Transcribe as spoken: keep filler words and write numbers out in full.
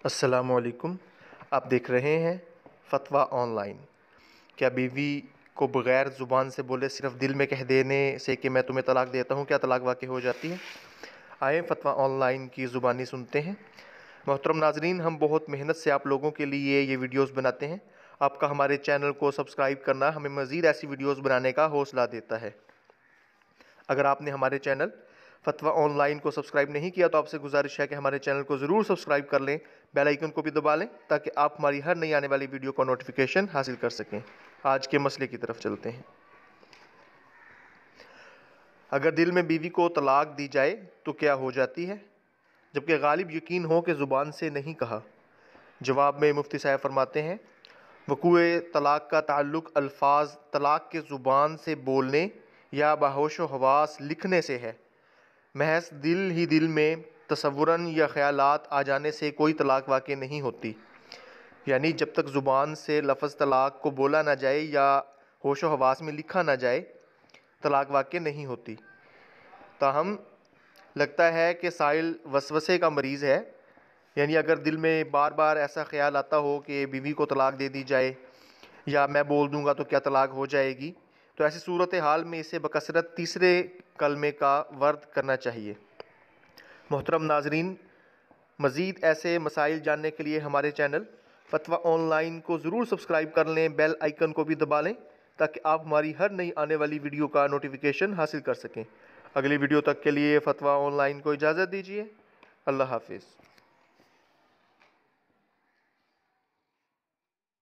अस्सलामुअलैकुम। आप देख रहे हैं फ़तवा ऑनलाइन। क्या बीवी को बग़ैर ज़ुबान से बोले सिर्फ़ दिल में कह देने से कि मैं तुम्हें तलाक देता हूँ, क्या तलाक वाक़ई हो जाती है? आए फ़तवा ऑनलाइन की ज़ुबानी सुनते हैं। मोहतरम नाज़रीन, हम बहुत मेहनत से आप लोगों के लिए ये वीडियोस बनाते हैं। आपका हमारे चैनल को सब्सक्राइब करना हमें मज़ीद ऐसी वीडियोस बनाने का हौसला देता है। अगर आपने हमारे चैनल फ़तवा ऑनलाइन को सब्सक्राइब नहीं किया तो आपसे गुजारिश है कि हमारे चैनल को ज़रूर सब्सक्राइब कर लें, बेल आइकन को भी दबा लें ताकि आप हमारी हर नई आने वाली वीडियो का नोटिफिकेशन हासिल कर सकें। आज के मसले की तरफ चलते हैं। अगर दिल में बीवी को तलाक दी जाए तो क्या हो जाती है, जबकि गालिब यकीन हो कि ज़ुबान से नहीं कहा? जवाब में मुफ्ती साहब फरमाते हैं, वक़ूए तलाक का ताल्लुक़ अल्फाज तलाक के ज़ुबान से बोलने या बहोश व हवास लिखने से है। महज दिल ही दिल में तसव्वुरन या ख़यालात आ जाने से कोई तलाक वाक़ई नहीं होती। यानी जब तक ज़ुबान से लफ्ज़ तलाक को बोला ना जाए या होश व हवास में लिखा ना जाए, तलाक वाक़ई नहीं होती। ताहम लगता है कि साइल वसवसे का मरीज़ है। यानी अगर दिल में बार बार ऐसा ख़्याल आता हो कि बीवी को तलाक दे दी जाए या मैं बोल दूँगा तो क्या तलाक हो जाएगी, तो ऐसी सूरत हाल में इसे बकसरत तीसरे कलमे का वर्द करना चाहिए। मोहतरम नाज़रीन, मज़ीद ऐसे मसाइल जानने के लिए हमारे चैनल फ़तवा ऑनलाइन को ज़रूर सब्सक्राइब कर लें, बेल आइकन को भी दबा लें ताकि आप हमारी हर नई आने वाली वीडियो का नोटिफिकेशन हासिल कर सकें। अगली वीडियो तक के लिए फ़तवा ऑनलाइन को इजाज़त दीजिए। अल्लाह हाफ़िज़।